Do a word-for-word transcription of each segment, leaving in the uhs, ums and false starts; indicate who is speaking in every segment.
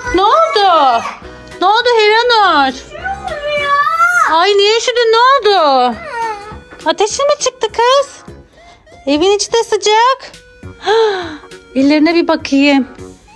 Speaker 1: Ne oldu? Ne oldu Hiranur? Ay niye üşüdün, ne oldu? Ateşin mi çıktı kız? Evin içi de sıcak. Ellerine bir bakayım.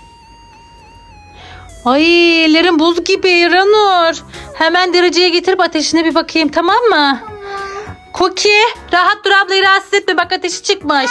Speaker 1: Ay ellerin buz gibi Hiranur. Hemen dereceye getirip ateşine bir bakayım, tamam mı? Cookie rahat dur, ablayı rahatsız etme, bak ateşi çıkmış.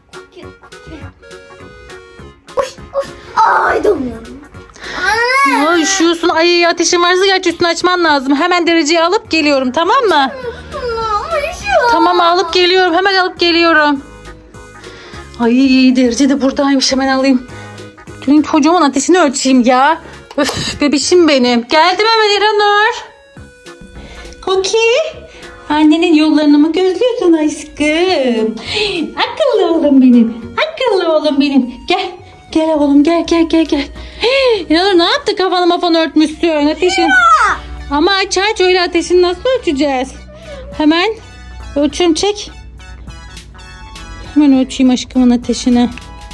Speaker 2: Ay donuyorum.
Speaker 1: Ay üşüyorsun. Ay ateşin varsa gerçi üstünü açman lazım. Hemen dereceyi alıp geliyorum, tamam mı? Tamam alıp geliyorum, hemen alıp geliyorum. Ay derece de buradaymış, hemen alayım. Dün çocuğumun ateşini ölçeyim ya. Öf bebişim benim. Geldim hemen İranur. Cookie. Annenin yollarını mı gözlüyorsun aşkım? Akıllı oğlum benim. Akıllı oğlum benim. Gel. Gel oğlum gel gel gel gel. İranur ne yaptı, kafanı mafanı örtmüşsün ateşin. Ama aç aç, öyle ateşini nasıl ölçeceğiz? Hemen ölçüm çek. Hemen ölçeyim aşkımın ateşini.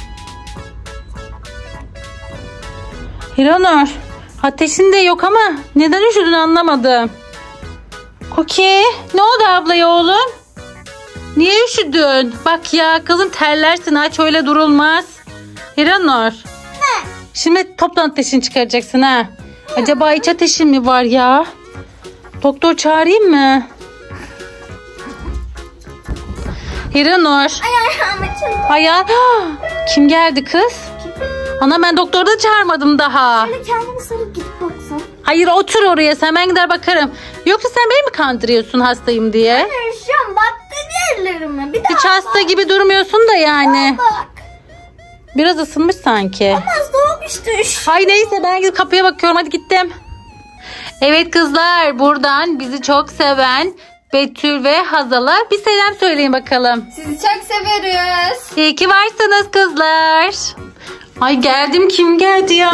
Speaker 1: Hiranur ateşin de yok ama neden üşüdün anlamadım. Cookie ne oldu ablaya oğlum? Niye üşüdün? Bak ya kızım terlersin, aç öyle durulmaz. Hiranur. Ne? Şimdi toptan ateşini çıkaracaksın ha. Acaba iç ateşin mi var ya? Doktor çağırayım mı? Hiranur.
Speaker 2: Ay ayağım açıldı.
Speaker 1: Ayağı. Kim geldi kız? Ana ben doktoru da çağırmadım daha.
Speaker 2: Şöyle kendini sarıp gidip baksın.
Speaker 1: Hayır otur oraya, sen, ben gider bakarım. Yoksa sen beni mi kandırıyorsun hastayım diye?
Speaker 2: Hayır şu an baktı ellerime. Bir daha
Speaker 1: Hiç hasta
Speaker 2: bak.
Speaker 1: gibi durmuyorsun da yani.
Speaker 2: Bak.
Speaker 1: Biraz ısınmış sanki.
Speaker 2: Ama soğuk işte.
Speaker 1: Ay neyse ben gidip kapıya bakıyorum, hadi gittim. Evet kızlar, buradan bizi çok seven Betül ve Hazal'a bir selam söyleyin bakalım.
Speaker 3: Sizi çok seviyoruz.
Speaker 1: İyi ki varsınız kızlar. Ay geldim, kim geldi ya?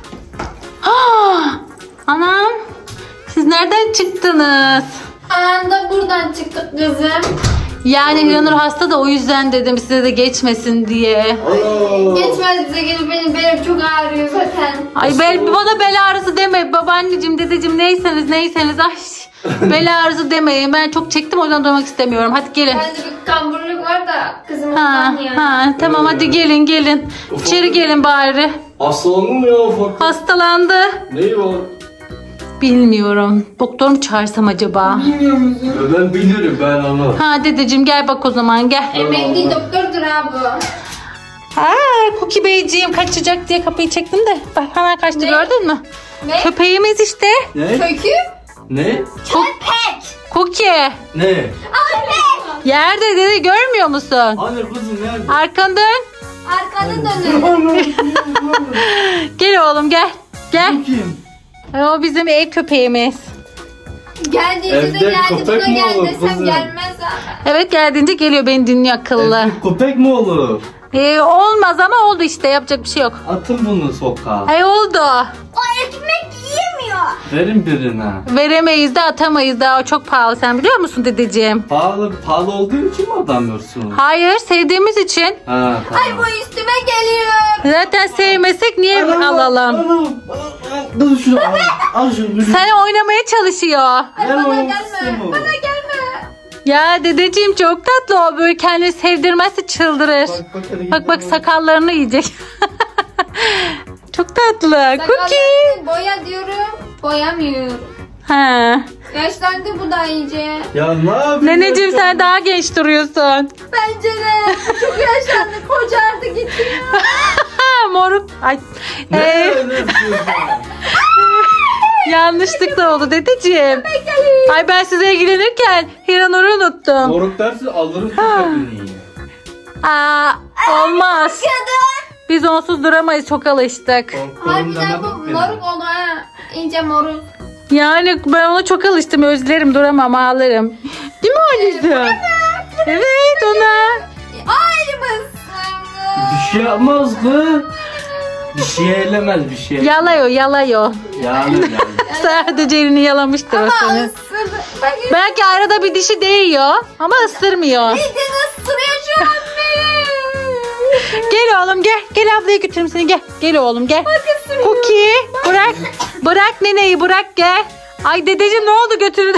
Speaker 1: Ha, anam siz nereden çıktınız?
Speaker 3: Anda buradan çıktık kızım.
Speaker 1: Yani Hiranur hasta da o yüzden dedim size de geçmesin diye.
Speaker 3: Geçmez bize gelip benim belim çok ağrıyor zaten.
Speaker 1: Ay bel, bana bel ağrısı deme babaanneciğim, dedeciğim, neyseniz neyseniz. Ay bel ağrısı demeyin, ben çok çektim o yüzden durmak istemiyorum. Hadi gelin.
Speaker 3: Bende bir kamburluk var da kızım
Speaker 1: Ha,
Speaker 3: ondan ya.
Speaker 1: ha, tamam hadi gelin gelin. İçeri gelin bari.
Speaker 4: Hastalandın mı ya ufak?
Speaker 1: Hastalandı.
Speaker 4: Neyi var?
Speaker 1: Bilmiyorum. Doktor mu çağırsam acaba?
Speaker 4: Bilmiyor musun? Ben bilirim, ben onu.
Speaker 1: Ha dedeciğim gel bak o zaman gel.
Speaker 3: Emekli doktordur ha bu.
Speaker 1: Aa, Cookie Beyciğim kaçacak diye kapıyı çektim de bak hemen kaçtı,
Speaker 3: Ne?
Speaker 1: gördün mü?
Speaker 3: Ne?
Speaker 1: Köpeğimiz işte.
Speaker 4: Ne?
Speaker 3: Kökü?
Speaker 4: Ne?
Speaker 2: Köpek.
Speaker 1: Cookie.
Speaker 4: Ne?
Speaker 2: Köpek.
Speaker 1: Yerde dede, görmüyor musun?
Speaker 4: Hani kızım nerede?
Speaker 1: Arkanı dön.
Speaker 3: Arkanı dönün.
Speaker 1: Gel oğlum gel. Gel.
Speaker 4: Kim?
Speaker 1: O bizim ev köpeğimiz.
Speaker 3: Geldiğinde
Speaker 4: Evde
Speaker 3: de geldi,
Speaker 4: köpek
Speaker 3: buna
Speaker 4: mi
Speaker 3: gel
Speaker 4: olur
Speaker 3: desem
Speaker 4: kızım?
Speaker 3: gelmez zaten.
Speaker 1: Evet geldiğince geliyor, beni dinliyor akıllı.
Speaker 4: Evde köpek mi olur?
Speaker 1: Ee, olmaz ama oldu işte, yapacak bir şey yok.
Speaker 4: Atın bunu sokağa.
Speaker 1: Ay oldu.
Speaker 2: O ekmek yiyemiyor.
Speaker 4: Verin birine.
Speaker 1: Veremeyiz de atamayız da, o çok pahalı, sen biliyor musun dedeciğim?
Speaker 4: Pahalı, pahalı olduğu için mi atamıyorsun?
Speaker 1: Hayır, sevdiğimiz için.
Speaker 4: Ha, tamam.
Speaker 3: Ay bu üstüme geliyor.
Speaker 1: Zaten sevmesek niye alalım?
Speaker 4: Anam, dur şunu al. Al şunu.
Speaker 1: Sen oynamaya çalışıyor.
Speaker 3: Ay
Speaker 4: Ver
Speaker 3: bana
Speaker 4: onu,
Speaker 3: gelme.
Speaker 4: istemiyorum.
Speaker 3: Bana gelme.
Speaker 1: Ya dedeciğim çok tatlı o, böyle kendini sevdirmezse çıldırır.
Speaker 4: Bak, bak, hadi
Speaker 1: Bak bak
Speaker 4: gidelim.
Speaker 1: sakallarını yiyecek. Çok tatlı. Cookie.
Speaker 3: Sakallarını boya diyorum. Boyamıyor.
Speaker 1: Ha.
Speaker 3: Yaşlandı bu da iyice.
Speaker 4: Ya ne yapıyorsun?
Speaker 1: Neneciğim sen daha genç duruyorsun.
Speaker 3: Bence de. Çok yaşlandı. Kocardı gitti ya.
Speaker 1: Moruk. Ay.
Speaker 4: Ne
Speaker 1: Ee,
Speaker 4: öyle yapıyorsun?
Speaker 1: yanlışlıkla oldu dedeciğim. Ay ben size ilgilenirken Hiranur'u unuttum.
Speaker 4: Moruk dersin alırım köpeğini.
Speaker 1: Aa, olmaz. Biz onsuz duramayız, çok alıştık.
Speaker 3: Harbiden bu moruk oldu ha. İnce moruk.
Speaker 1: Yani ben ona çok alıştım, özlerim, duramam, ağlarım. Değil mi anneciğim? Evet ona.
Speaker 3: Ay mısın?
Speaker 4: Bir şey yapmaz kız. Bir şey eylemez bir şey.
Speaker 1: Yalayo yalayo.
Speaker 4: Yani yani.
Speaker 1: Sadece elini yalamıştır o
Speaker 3: Ama
Speaker 1: seni.
Speaker 3: ısırdı. Bak
Speaker 1: Belki arada bir dişi değiyor ama ısırmıyor.
Speaker 3: İyice ısırıyor şu an beni.
Speaker 1: Gel oğlum gel. Gel ablaya götüreyim seni gel. Gel oğlum gel. Cookie bırak. Bırak neneyi bırak gel. Ay dedeciğim ne oldu götürdü?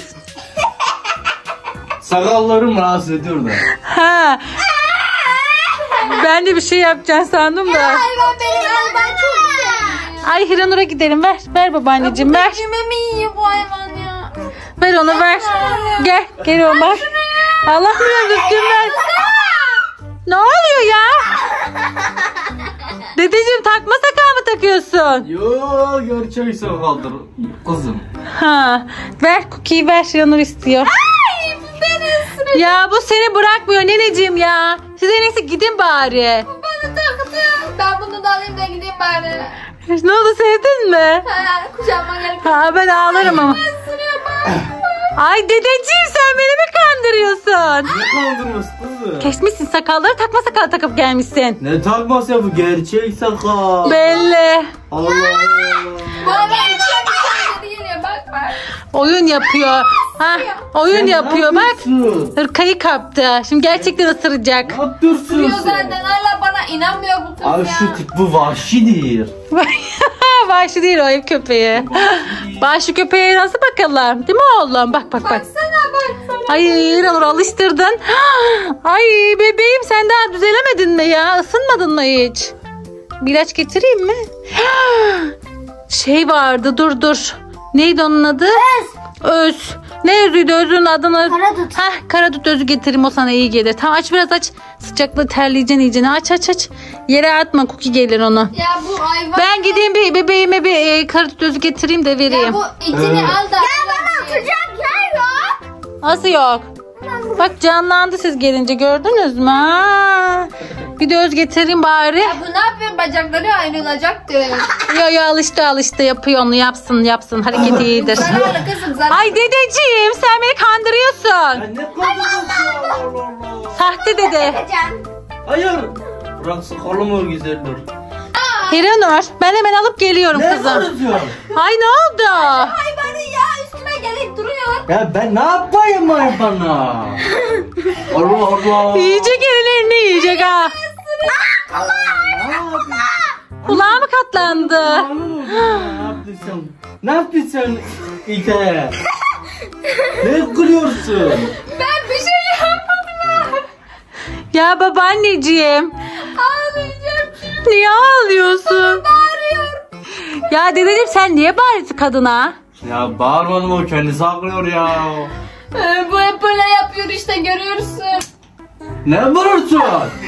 Speaker 4: Sakallarım rahatsız ediyor da.
Speaker 1: Ha. Ben de bir şey yapacağım sandım da.
Speaker 3: Hayvan benim hayvan çok güzel.
Speaker 1: Ay Hiranur'a gidelim ver. Ver babaanneciğim ver.
Speaker 3: Cimemi yiyor bu hayvan ya.
Speaker 1: Ver onu ver. Gel gel oğlum bak. Allah bilir düzgün. Ne oluyor ya? Dedeciğim takma sakal mı takıyorsun?
Speaker 4: Yo gerçek sakaldır kızım.
Speaker 1: Ha, ver Cookie'yi ver. Hiranur istiyor.
Speaker 3: Ay bu beni ısırıyor.
Speaker 1: Ya bu seni bırakmıyor neneciğim ya. Siz en iyisi gidin bari.
Speaker 3: Bana taktı. Ben bunu da alayım da gideyim bari.
Speaker 1: Ne oldu sevdin mi?
Speaker 3: Ha, kucağıma gel.
Speaker 1: Ha ben ağlarım ama.
Speaker 3: Isırıyor bana.
Speaker 1: Ay dedeciğim sen beni mi kandırıyorsun?
Speaker 4: Ne kaldırması kızım?
Speaker 1: Kesmişsin sakalları takma sakal takıp gelmişsin.
Speaker 4: Ne takması ya bu gerçek sakal.
Speaker 1: Belli.
Speaker 4: Allah Allah.
Speaker 3: Bu hayvan içine bir tane geliyor bak bak.
Speaker 1: Oyun yapıyor. Ha, oyun
Speaker 4: Sen
Speaker 1: yapıyor
Speaker 4: ne
Speaker 1: bak.
Speaker 4: yapıyorsun?
Speaker 1: Hırkayı kaptı. Şimdi gerçekten ısıracak.
Speaker 4: Ne yapıyorsun
Speaker 3: Isırıyor
Speaker 4: sen?
Speaker 3: zaten hala bana inanmıyor bu kız
Speaker 4: Abi
Speaker 3: ya.
Speaker 4: şu tip bu vahşidir.
Speaker 1: Vahşi değil o ev köpeği. Vahşi köpeğe nasıl bakalım? Değil mi oğlum? Bak bak bak.
Speaker 3: Baksana baksana.
Speaker 1: Ay İranur alıştırdın. Ay bebeğim sen daha düzelemedin mi ya? Isınmadın mı hiç? Bir ilaç getireyim mi? Şey vardı dur dur. Neydi onun adı? Öz. Öz. Ne özüydü özünün adını?
Speaker 2: Karadut.
Speaker 1: Hah karadut özü getireyim o sana iyi gelir. Tamam aç biraz aç. Sıcaklığı terleyeceksin iyicene. Aç aç aç. Yere atma Cookie gelir onu.
Speaker 3: Ya bu hayvan.
Speaker 1: Ben gideyim bir bebeğime bir e, karadut özü getireyim de vereyim.
Speaker 3: Ya bu itini
Speaker 4: Evet.
Speaker 3: al da.
Speaker 2: Ya bana atacak yer yok.
Speaker 1: Nasıl yok? Bak canlandı siz gelince gördünüz mü? Ha. Bir de öz getireyim bari.
Speaker 3: Ya bu ne yapıyor bacakları ayrılacaktı.
Speaker 1: Yo yo alıştı alıştı yapıyor onu yapsın yapsın hareketi iyidir.
Speaker 3: Zararlı kızım zararlı.
Speaker 1: Ay dedeciğim sen beni kandırıyorsun.
Speaker 4: Ya ne kaldırması ya Allah Allah.
Speaker 1: Sahte dede.
Speaker 2: Yapacağım.
Speaker 4: Hayır. Bırak sakalımı güzeldir.
Speaker 1: Hiranur ben hemen alıp geliyorum
Speaker 4: Ne
Speaker 1: kızım.
Speaker 4: konuşuyorsun?
Speaker 1: Ay ne oldu?
Speaker 3: Hayvanı ya üstüme gelip duruyor.
Speaker 4: Ya ben ne yapayım hayvana? Allah Allah.
Speaker 1: Yiyecek ellerini yiyecek ha.
Speaker 4: Ne yapıyorsun?
Speaker 1: Kulağı mı katlandı?
Speaker 4: Ne yaptın sen? Ne yaptın sen İte? Ne gülüyorsun?
Speaker 3: Ben bir şey yapmadım.
Speaker 1: Ya babaanneciğim.
Speaker 3: Ağlayacağım şimdi.
Speaker 1: Niye ağlıyorsun?
Speaker 3: Bağırıyor.
Speaker 1: Ya dedeciğim sen niye bağırıyorsun kadına?
Speaker 4: Ya bağırmadım o kendisi ağlıyor ya.
Speaker 3: Ee, bu hep böyle yapıyor işte görüyorsun.
Speaker 4: Ne bağırıyorsun?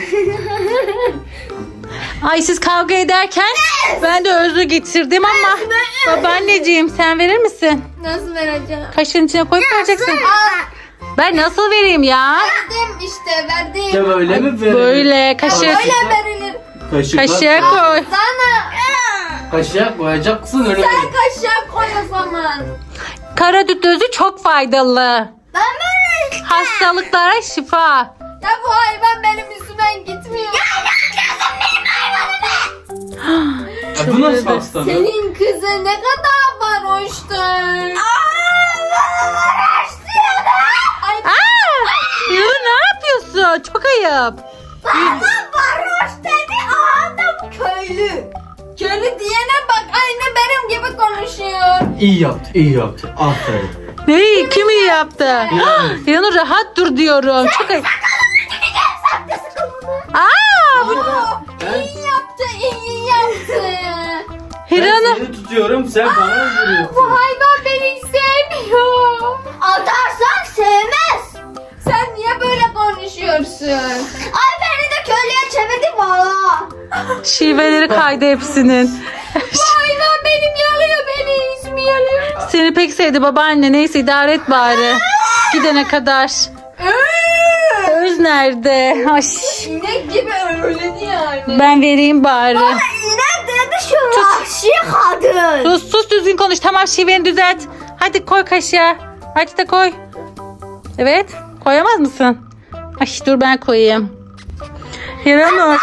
Speaker 1: Ay siz kavga ederken ben de özü getirdim ama babaanneciğim sen verir misin?
Speaker 3: Nasıl vereceğim?
Speaker 1: Kaşığın içine koyup vereceksin.
Speaker 3: Al.
Speaker 1: Ben nasıl vereyim ya?
Speaker 3: Verdim işte verdim.
Speaker 4: Ya böyle mi verir?
Speaker 1: Böyle kaşık.
Speaker 3: Böyle verilir.
Speaker 4: Kaşık.
Speaker 1: Kaşığa koy.
Speaker 3: Sana.
Speaker 4: Kaşığa koyacaksın öyle.
Speaker 3: Sen kaşığa koy o zaman.
Speaker 1: Karadut özü çok faydalı.
Speaker 3: Ben böyle işte.
Speaker 1: Hastalıklara şifa.
Speaker 3: Ya bu hayvan benim üstümden gitmiyor.
Speaker 4: Ya bu nasıl hastalık?
Speaker 3: Senin kızın ne kadar varoştur. Ay
Speaker 1: Aa! Yürü ne yapıyorsun? Çok ayıp.
Speaker 3: varoş dedi adam köylü. Köylü diyene bak aynı benim gibi konuşuyor.
Speaker 4: İyi yaptı, iyi yaptı. Aferin.
Speaker 1: Neyi? Kim iyi yaptı? Yanur rahat dur diyorum. Çok ayıp. Aa! Bu...
Speaker 3: İyi yaptı, iyi yaptı.
Speaker 4: Ben
Speaker 1: Hiranur.
Speaker 4: seni tutuyorum, sen bana
Speaker 3: Bu
Speaker 4: vuruyorsun.
Speaker 3: hayvan beni sevmiyor.
Speaker 2: Atarsan sevmez.
Speaker 3: Sen niye böyle konuşuyorsun?
Speaker 2: Ay beni de köylüye çevirdi valla.
Speaker 1: Şiveleri kaydı hepsinin.
Speaker 3: Bu hayvan benim yalıyor beni, ismi yalıyor.
Speaker 1: Seni pek sevdi babaanne. Neyse idare et bari. Gidene kadar. Öz nerede? Ay,
Speaker 3: İnek gibi öyledi yani.
Speaker 1: ben vereyim bari.
Speaker 2: Ne dedi şu vahşi kadın?
Speaker 1: Sus sus düzgün konuş. Tamam şiveni düzelt. Hadi koy kaşığa. Aç da koy. Evet. Koyamaz mısın? Ay dur ben koyayım. Hiranur.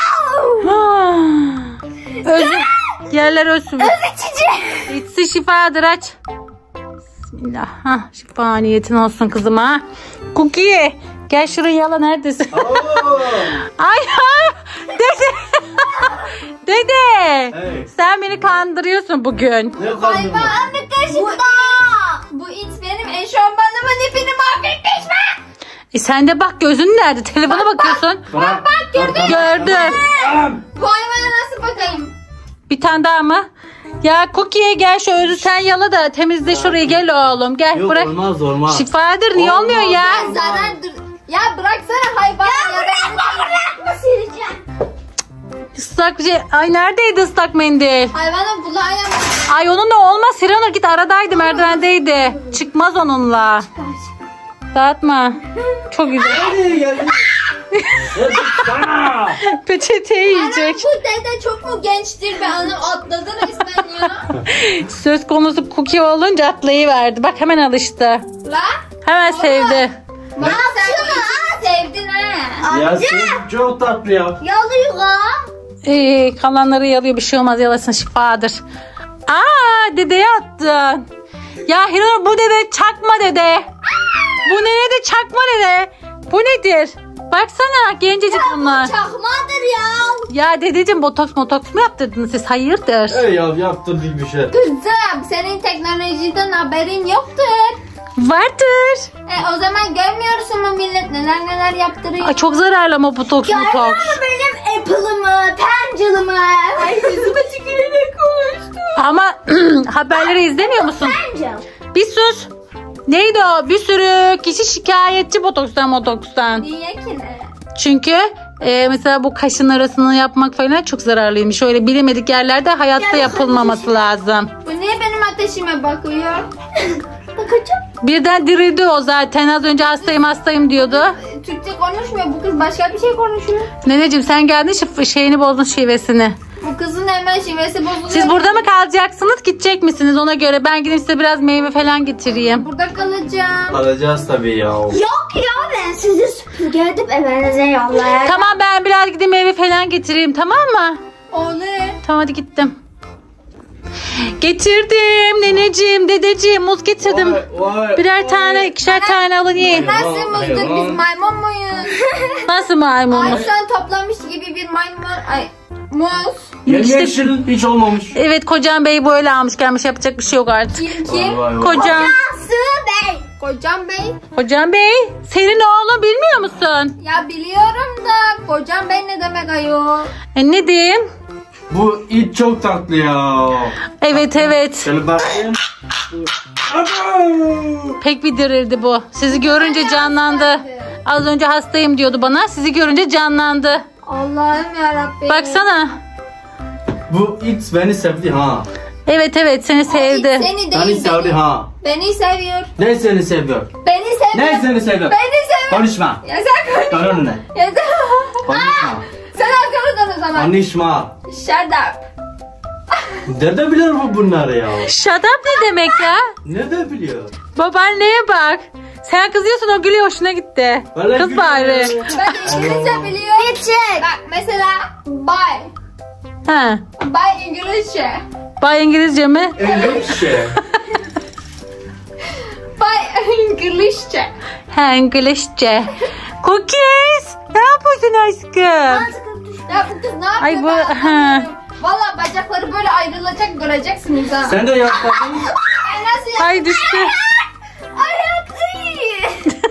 Speaker 1: Özü. Yerler ölsün.
Speaker 2: Öz içici.
Speaker 1: İçsi şifadır aç. Bismillah. Hah, şifa niyetin olsun kızıma. Cookie. Gel şuraya yala neredesin?
Speaker 4: Oo.
Speaker 1: Ay ha. Dede. Dede.
Speaker 4: Hey.
Speaker 1: Sen beni kandırıyorsun bugün.
Speaker 4: Ne kandırma?
Speaker 3: Hayvanlık kaşıkta. Bu it benim eşofmanımın ipini mahvetmiş mi?
Speaker 1: E sen de bak, gözün nerede? Telefona bakıyorsun.
Speaker 4: Bırak. Bak gördün.
Speaker 1: Gördüm.
Speaker 3: Bu hayvana nasıl bakayım?
Speaker 1: Bir tane daha mı? Ya Cookie'ye gel, şu özü sen yala da temizle şurayı, gel oğlum gel.
Speaker 4: Yok
Speaker 1: bırak.
Speaker 4: olmaz olmaz.
Speaker 1: Şifadır, niye
Speaker 4: Olmaz.
Speaker 1: olmuyor ya?
Speaker 3: Ben zaten dur. Ya bıraksana hayvan. Ya, ya bırakma bırakma sileceğim.
Speaker 1: Islak şey. Ay neredeydi ıslak mendil?
Speaker 3: Hayvanın kulağı yanmış.
Speaker 1: Ay onunla olmaz. Siranur git, aradaydı, merdivendeydi. Çıkmaz onunla. Dağıtma. Çok güzel.
Speaker 4: Nereye geldin? Sana.
Speaker 1: Peçeteyi
Speaker 3: Anam
Speaker 1: yiyecek.
Speaker 3: bu dede çok mu gençtir be anam, atladı resmen ya.
Speaker 1: Söz konusu Cookie olunca atlayıverdi. Bak hemen alıştı.
Speaker 3: La?
Speaker 1: Hemen sevdi.
Speaker 3: Bak sen bu içini sevdin ha.
Speaker 4: Ya sen çok tatlı ya.
Speaker 2: Yalıyor ha.
Speaker 1: Ee, kalanları yalıyor, bir şey olmaz, yalasın, şifadır. Aa, dedeye attın. Ya Hiranur, bu dede çakma dede. Bu ne dede, çakma dede. Bu nedir? Baksana, gencecik bunlar.
Speaker 3: Çakmadır ya.
Speaker 1: Ya dedeciğim, botoks motoks mu yaptırdınız siz? Hayırdır?
Speaker 4: Hey ya yaptırdık bir şey.
Speaker 3: Kızım senin teknolojiden haberin yoktur.
Speaker 1: Vardır.
Speaker 3: E o zaman görmüyorsun mu millet neler neler yaptırıyor.
Speaker 1: Ay, çok zararlı ama botoks motoks.
Speaker 2: Ama benim Apple'ımı, Pencil'ımı.
Speaker 3: Ay yüzüme tükürerek konuştu.
Speaker 1: Ama haberleri izlemiyor musun?
Speaker 2: Pencil.
Speaker 1: Bir sus. Neydi o? Bir sürü kişi şikayetçi botokstan motokstan.
Speaker 3: Niye ki ne?
Speaker 1: Çünkü e, mesela bu kaşın arasını yapmak falan çok zararlıymış. Öyle bilinmedik yerlerde hayatta yapılmaması lazım.
Speaker 3: Bu niye benim ateşime bakıyor?
Speaker 2: Bakacağım.
Speaker 1: Birden dirildi o zaten. Az önce hastayım hastayım diyordu.
Speaker 3: E, Türkçe konuşmuyor bu kız, başka bir şey konuşuyor.
Speaker 1: Neneciğim sen geldin, şif- şeyini bozdun, şivesini.
Speaker 3: Bu kızın hemen şivesi bozuluyor.
Speaker 1: Siz burada mı kalacaksınız, gidecek misiniz, ona göre ben gidip size biraz meyve falan getireyim.
Speaker 3: Burada kalacağım.
Speaker 4: Alacağız tabii ya.
Speaker 2: Yok ya, ben sizi süpürge edip evinize yollayayım.
Speaker 1: Tamam, ben biraz gidip meyve falan getireyim, tamam mı?
Speaker 3: Olur.
Speaker 1: Tamam, hadi gittim. Getirdim neneciğim, dedeciğim, muz getirdim.
Speaker 4: Vay, vay,
Speaker 1: Birer
Speaker 4: vay.
Speaker 1: tane, ikişer tane alın yiyin.
Speaker 3: Nasıl muzdur, biz maymun muyuz?
Speaker 1: Nasıl maymunuz?
Speaker 3: Ayşen toplamış gibi bir maymun. Ay muz.
Speaker 4: Yemyeşil hiç olmamış.
Speaker 1: Evet, kocam bey böyle almış gelmiş, yapacak bir şey yok artık.
Speaker 3: Kim kim?
Speaker 4: Vay, vay, vay.
Speaker 1: Kocam,
Speaker 2: Sığ Bey.
Speaker 3: Kocam bey.
Speaker 1: kocam bey, senin oğlun bilmiyor musun?
Speaker 3: Ya biliyorum da kocam bey ne demek ayol?
Speaker 1: E, ne diyeyim?
Speaker 4: Bu it çok tatlı ya.
Speaker 1: Evet evet,
Speaker 4: Şöyle bakayım.
Speaker 1: pek bir dirildi bu. Sizi görünce canlandı. Az önce hastayım diyordu bana, sizi görünce canlandı.
Speaker 3: Allah'ım yarabbim.
Speaker 1: Baksana.
Speaker 4: Bu it beni sevdi ha.
Speaker 1: Evet evet, seni sevdi.
Speaker 3: Seni
Speaker 4: Beni
Speaker 3: değil
Speaker 4: sevdi
Speaker 3: beni.
Speaker 4: ha.
Speaker 3: Beni seviyor.
Speaker 4: Ne seni seviyor?
Speaker 3: Beni seviyor.
Speaker 4: Ne seni seviyor?
Speaker 3: Beni seviyor.
Speaker 4: Konuşma.
Speaker 3: Ya sen konuş.
Speaker 4: Dön önüne.
Speaker 3: Ya sen.
Speaker 4: Konuşma.
Speaker 3: Sen arkamızdan o zaman.
Speaker 4: Konuşma.
Speaker 3: Shut up.
Speaker 4: Nerede biliyor bu bunları ya?
Speaker 1: Shut up ne demek ya?
Speaker 4: Nerede biliyor?
Speaker 1: Babaanneye bak. Sen kızıyorsun, o gülüyor, hoşuna gitti.
Speaker 4: Vallahi
Speaker 1: Kız
Speaker 4: gülüyor.
Speaker 1: bari.
Speaker 3: Ben İngilizce biliyorum.
Speaker 2: Geçin.
Speaker 3: Bak mesela bye.
Speaker 1: Ha.
Speaker 3: Bye İngilizce.
Speaker 1: Bay İngilizce mi?
Speaker 4: İngilizce.
Speaker 3: Bye İngilizce.
Speaker 1: Ha, İngilizce. Cookies. Ne yapıyorsun aşkım?
Speaker 3: Ya bu kız ne yapıyor?
Speaker 1: Ay bu-
Speaker 3: ben
Speaker 1: ha.
Speaker 3: anlamıyorum. Valla bacakları böyle ayrılacak, göreceksiniz ha.
Speaker 4: Sen de yapmadın.
Speaker 3: Ay nasıl ya?
Speaker 1: Ay düştü.
Speaker 3: Ayak iyi.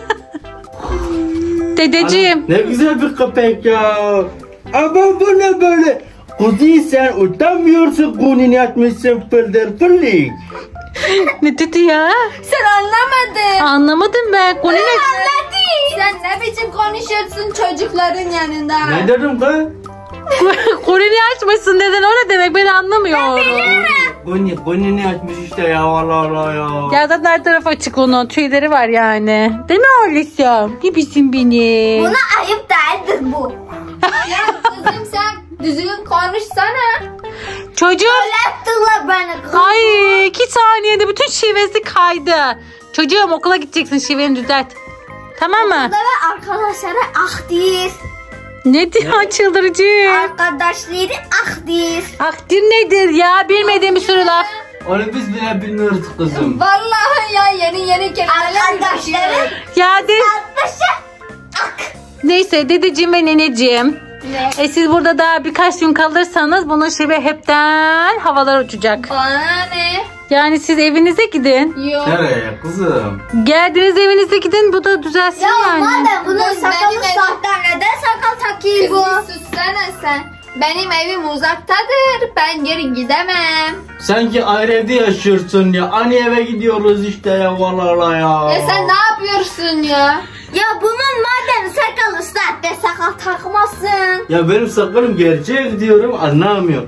Speaker 1: Dedeciğim.
Speaker 4: Ne güzel bir köpek ya. Ama bu ne böyle? Kuzi sen utanmıyorsun, kunini atmışsın fıldır fıllık.
Speaker 1: Ne dedi ya?
Speaker 3: Sen anlamadın.
Speaker 1: Anlamadım ben. Konu ne?
Speaker 3: Anladın. Sen ne biçim konuşuyorsun çocukların yanında?
Speaker 4: Ne dedim kız?
Speaker 1: Kolini açmışsın deden, o ne demek, ben anlamıyorum.
Speaker 4: Kuni, kunini açmış işte ya, Allah Allah ya.
Speaker 1: Ya zaten her taraf açık onun. Tüyleri var yani. Değil mi Alice'm? Gibisin beni.
Speaker 2: Buna ayıp değildir bu.
Speaker 3: Ya kızım sen düzgün konuşsana.
Speaker 1: Çocuğum.
Speaker 2: Yaptılar beni.
Speaker 1: Ay, iki saniyede bütün şivesi kaydı. Çocuğum, okula gideceksin, şiveni düzelt. Tamam mı?
Speaker 2: Ve arkadaşları ah değil.
Speaker 1: Ne diyor çıldırıcı?
Speaker 2: Arkadaşları ah değil.
Speaker 1: Akdir nedir ya? Bilmediğim bir sürü laf.
Speaker 4: Onu biz bile bilmiyoruz kızım.
Speaker 3: Vallahi ya yeni yeni kelimeler
Speaker 2: Arkadaşları
Speaker 1: Ya de...
Speaker 2: arkadaşı ak.
Speaker 1: Neyse dedeciğim ve neneciğim.
Speaker 3: Ne?
Speaker 1: E siz burada daha birkaç gün kalırsanız bunun şive hepten havalar uçacak.
Speaker 3: Bana ne?
Speaker 1: Yani siz evinize gidin.
Speaker 3: Yok.
Speaker 4: Nereye kızım?
Speaker 1: Geldiğiniz evinize gidin, bu da düzelsin
Speaker 2: Ya
Speaker 1: yani.
Speaker 2: madem bunun
Speaker 3: Ben-
Speaker 2: sakalı
Speaker 3: benim-
Speaker 2: sahten neden sakal takıyor
Speaker 3: Kız
Speaker 2: bu?
Speaker 3: bir sussana sen. Benim evim uzaktadır. Ben geri gidemem.
Speaker 4: Sanki ayrı evde yaşıyorsun ya. Aynı eve gidiyoruz işte ya vallahi ya.
Speaker 3: Ya sen ne yapıyorsun ya?
Speaker 2: Ya bunun madem sakalı sahte sakal takmasın.
Speaker 4: Ya benim sakalım gerçek diyorum anlamıyor.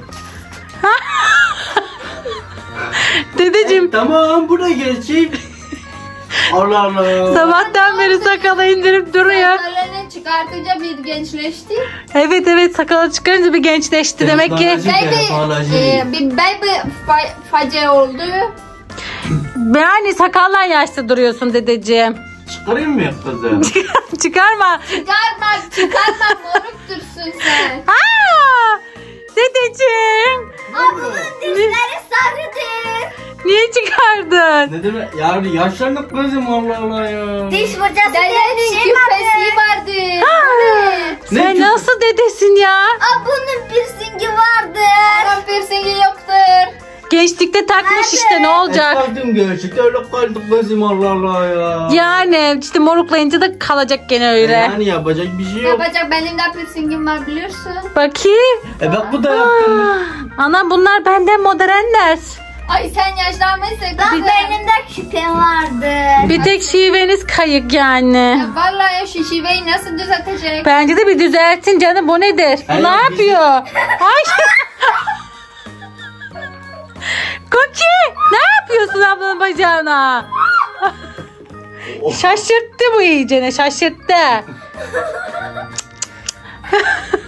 Speaker 1: Dedeciğim
Speaker 4: Tamam bu da gerçek. Allah Allah.
Speaker 1: sabahtan beri sakalı indirip duruyor.
Speaker 3: Sakallarını çıkartınca bir gençleşti.
Speaker 1: Evet evet, sakalı çıkarınca bir gençleşti demek ki.
Speaker 4: Teknoloji.
Speaker 3: Baby,
Speaker 4: Teknoloji.
Speaker 3: e, bir baby fa- face oldu.
Speaker 1: Yani sakallar yaşlı duruyorsun dedeciğim.
Speaker 4: Çıkarayım mı kızım?
Speaker 1: Çıkarma.
Speaker 3: Çıkarma, çıkarma moruk dursun sen.
Speaker 1: Aa! Dedeciğim.
Speaker 2: Aa bunun dişleri sarıdır.
Speaker 1: Niye çıkardın?
Speaker 4: Ne demek? Yani yaşlandık kızım Allah Allah ya.
Speaker 2: Diş fırçası diye
Speaker 3: Dedenin
Speaker 2: bir şey
Speaker 3: küpesi
Speaker 2: vardı.
Speaker 3: vardı. Evet.
Speaker 4: Ne
Speaker 1: Sen
Speaker 4: küp-
Speaker 1: nasıl dedesin ya?
Speaker 2: Aa bunun piercingi vardır.
Speaker 3: Tam piercingi yoktur.
Speaker 1: Gençlikte takmış işte, ne olacak?
Speaker 4: Kaldım gerçekten öyle kaldık kızım Allah Allah ya.
Speaker 1: Yani işte moruklayınca da kalacak gene öyle.
Speaker 4: Yani yapacak bir şey yok.
Speaker 3: Yapacak benim de piercingim var biliyorsun.
Speaker 1: Bakayım.
Speaker 4: E bak bu da yaptım.
Speaker 1: Ah, Anam bunlar benden modernler.
Speaker 3: Ay sen yaşlanmışsın.
Speaker 2: Bak
Speaker 3: kızım.
Speaker 2: benim de küpem vardır.
Speaker 1: Bir tek şiveniz kayık yani.
Speaker 3: Ya vallahi ya şu şiveyi nasıl düzeltecek?
Speaker 1: Bence de bir düzeltin canım, bu nedir? Bu
Speaker 4: Hayır,
Speaker 1: ne
Speaker 4: biz-
Speaker 1: yapıyor? Ay. Koki, ne yapıyorsun ablanın bacağına? Şaşırttı bu iyicene, şaşırttı.